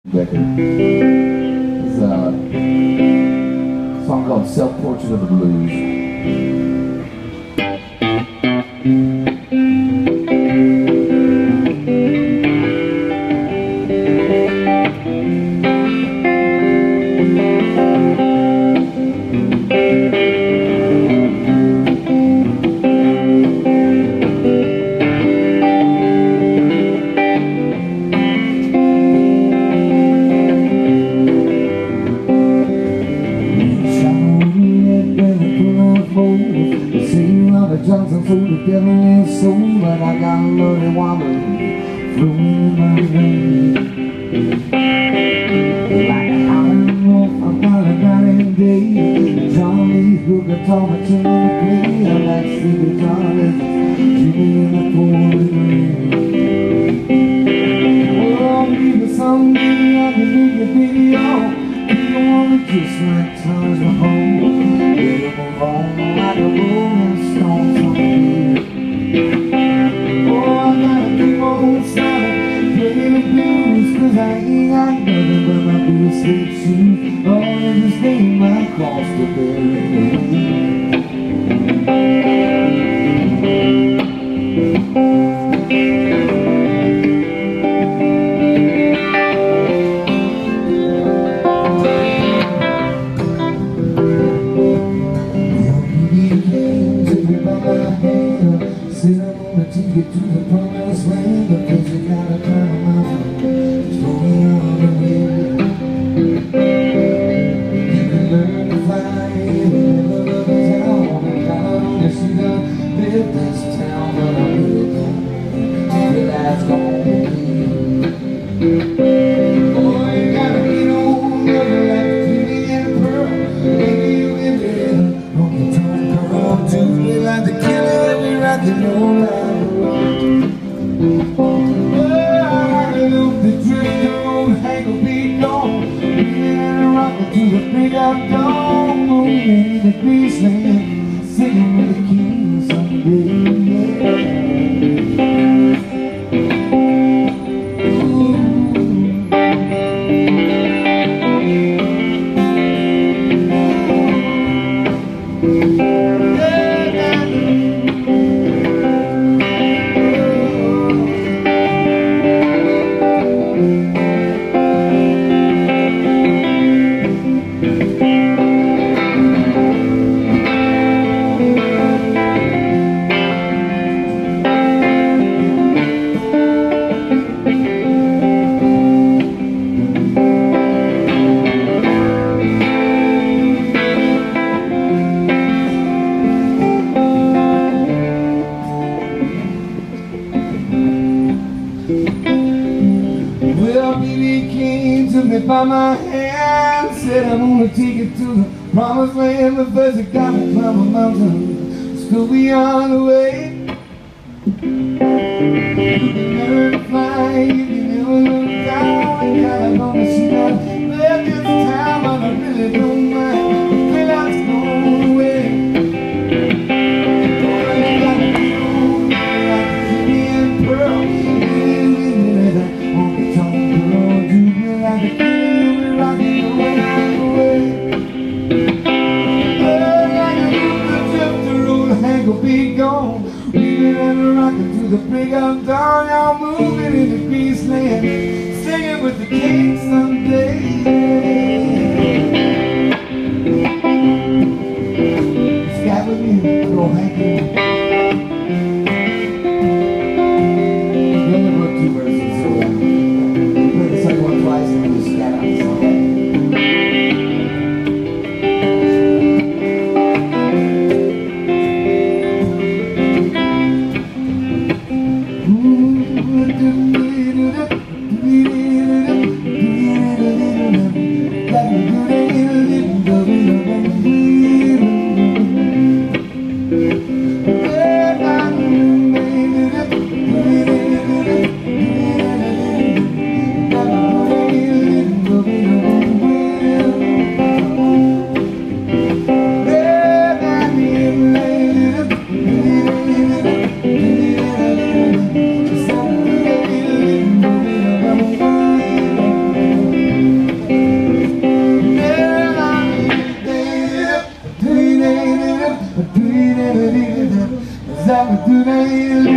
Becker. It's a song called Self-Portrait of the Blues. Johnson for the devil in his soul, but I got a muddy water flowing in my veins. Like a howling wolf, I'm calling night and day. Johnny Hooker taught me to play. I like sleepy Johnny, dreaming in the pouring rain. Oh, maybe someday I can make a video. You don't want to just like times were home. We'll move on like a rolling stone. Cause I ain't got nothing but my blue suede shoes. Oh, and this name I crossed to bury. Said I'm gonna take you to the promised land, because you gotta climb a mountain, throw me on the way. You can learn to fly in another town, and I don't see the live this town, but I really don't think that that's gonna be. Boy, you gotta get on, never like Jimmy and Pearl. Maybe you live it on the tongue, girl, do me like the killer. Rockin' all night. I look the drift on Hank will be gone. We're rockin' to the break of dawn. Moving in the beastland, singing with the king someday. Well, baby came to me by my hand, said I'm gonna take you to the promised land, but first you gotta climb a mountain, still beyond the way. You can learn to fly, you can never look down, and I'm gonna see that left this town, but I really don't mind, I feel like it's going away. Boy, you gotta be on, like Jimmy and Pearl. Be gone, leaving and rocking to the break of dawn. Y'all moving in the beastland, singing with the king someday. Sky with me, go Hank. We only wrote 2 verses, so play the second one twice and we just scat out the song. Today is